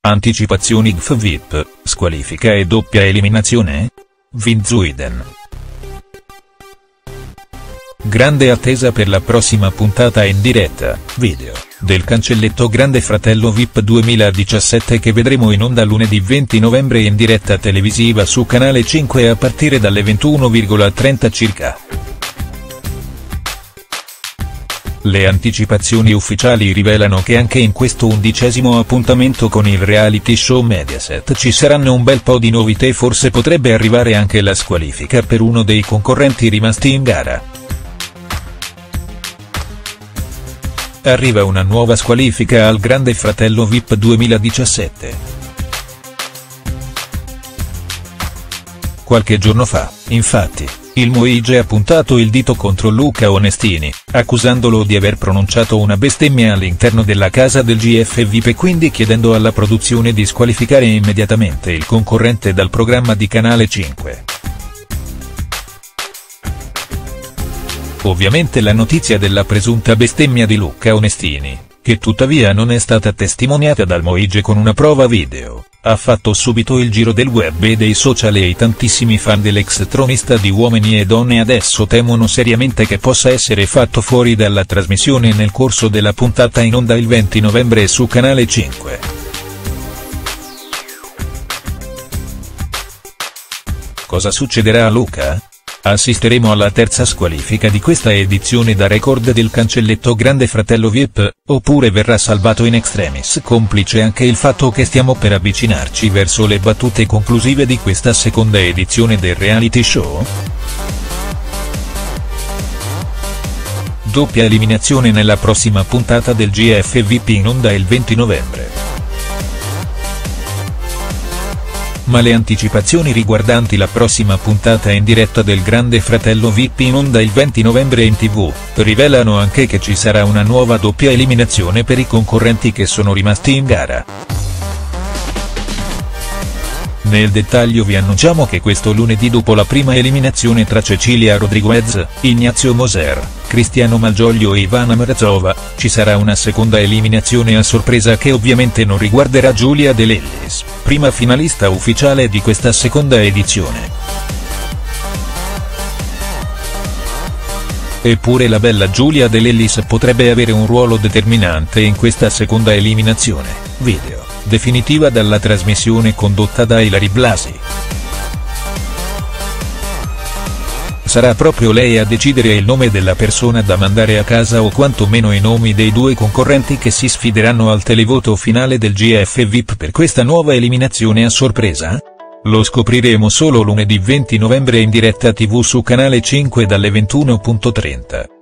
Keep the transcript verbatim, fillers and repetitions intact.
Anticipazioni G F V I P, squalifica e doppia eliminazione? Vin Zuiden. Grande attesa per la prossima puntata in diretta, video, del Cancelletto Grande Fratello V I P duemiladiciassette che vedremo in onda lunedì venti novembre in diretta televisiva su Canale cinque a partire dalle ventuno e trenta circa. Le anticipazioni ufficiali rivelano che anche in questo undicesimo appuntamento con il reality show Mediaset ci saranno un bel po' di novità e forse potrebbe arrivare anche la squalifica per uno dei concorrenti rimasti in gara. Arriva una nuova squalifica al Grande Fratello V I P duemiladiciassette. Qualche giorno fa, infatti, il Moige ha puntato il dito contro Luca Onestini, accusandolo di aver pronunciato una bestemmia all'interno della casa del G F V I P e quindi chiedendo alla produzione di squalificare immediatamente il concorrente dal programma di Canale cinque. Ovviamente la notizia della presunta bestemmia di Luca Onestini, che tuttavia non è stata testimoniata dal Moige con una prova video, ha fatto subito il giro del web e dei social e i tantissimi fan dell'ex tronista di Uomini e Donne adesso temono seriamente che possa essere fatto fuori dalla trasmissione nel corso della puntata in onda il venti novembre su Canale cinque. Cosa succederà a Luca? Assisteremo alla terza squalifica di questa edizione da record del Cancelletto Grande Fratello V I P, oppure verrà salvato in extremis complice anche il fatto che stiamo per avvicinarci verso le battute conclusive di questa seconda edizione del reality show? Doppia eliminazione nella prossima puntata del G F V I P in onda il venti novembre. Ma le anticipazioni riguardanti la prossima puntata in diretta del Grande Fratello V I P in onda il venti novembre in tv, rivelano anche che ci sarà una nuova doppia eliminazione per i concorrenti che sono rimasti in gara. Nel dettaglio vi annunciamo che questo lunedì, dopo la prima eliminazione tra Cecilia Rodriguez, Ignazio Moser, Cristiano Malgioglio e Ivana Mrazova, ci sarà una seconda eliminazione a sorpresa che ovviamente non riguarderà Giulia De Lellis, prima finalista ufficiale di questa seconda edizione. Eppure la bella Giulia De Lellis potrebbe avere un ruolo determinante in questa seconda eliminazione, video, definitiva dalla trasmissione condotta da Ilary Blasi. Sarà proprio lei a decidere il nome della persona da mandare a casa o quantomeno i nomi dei due concorrenti che si sfideranno al televoto finale del G F V I P per questa nuova eliminazione a sorpresa? Lo scopriremo solo lunedì venti novembre in diretta tv su Canale cinque dalle ventuno e trenta.